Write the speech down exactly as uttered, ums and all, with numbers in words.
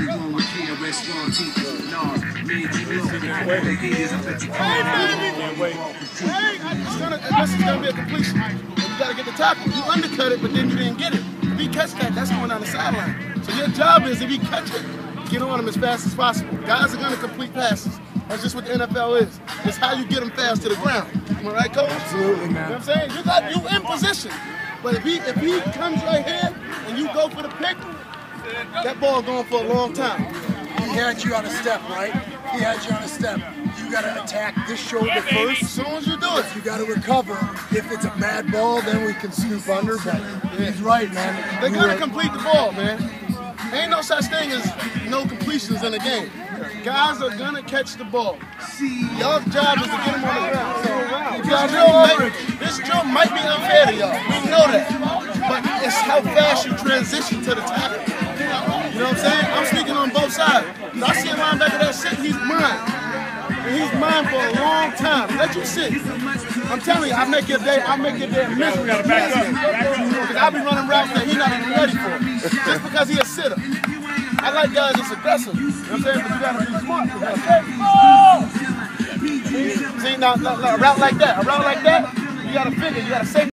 only one with K R S One T. Nah, man, you know the haters, I bet you can't wait. Hey, it's gonna, this is gonna be a completion. You gotta get the tackle. You undercut it, but then you didn't get it. If he catch that, that's going on the sideline. So your job is, if he catch it, get on him as fast as possible. Guys are gonna complete passes. That's just what the N F L is. It's how you get them fast to the ground. Am I right, Coach? Absolutely, man. You know what I'm saying? You got you in position. But if he if he comes right here and you go for the pick, that ball going for a long time. He had you on a step, right? He had you on a step. You got to attack this shoulder first. As soon as you do it, you got to recover. If it's a bad ball, then we can scoop under. But yeah. He's right, man. They're gonna complete the ball, man. Ain't no such thing as no completions in the game. Guys are gonna catch the ball. Y'all job is to get them on the ground. So, this, drill might, this drill might be unfair to y'all. We know that. But it's how fast you transition to the tackle. You know what I'm saying? I'm speaking on both sides. I see a linebacker that sit, he's mine. And he's mine for a long time. Let you sit. I'm telling you, I make your day, I make your day miserable. Because I be running routes that he's not even ready for. Just because he's a sitter. I like guys that's aggressive. You know what I'm saying? But you gotta be smart. You gotta say, oh! See, now, now, now, a route like that, a route like that, you gotta figure, you gotta say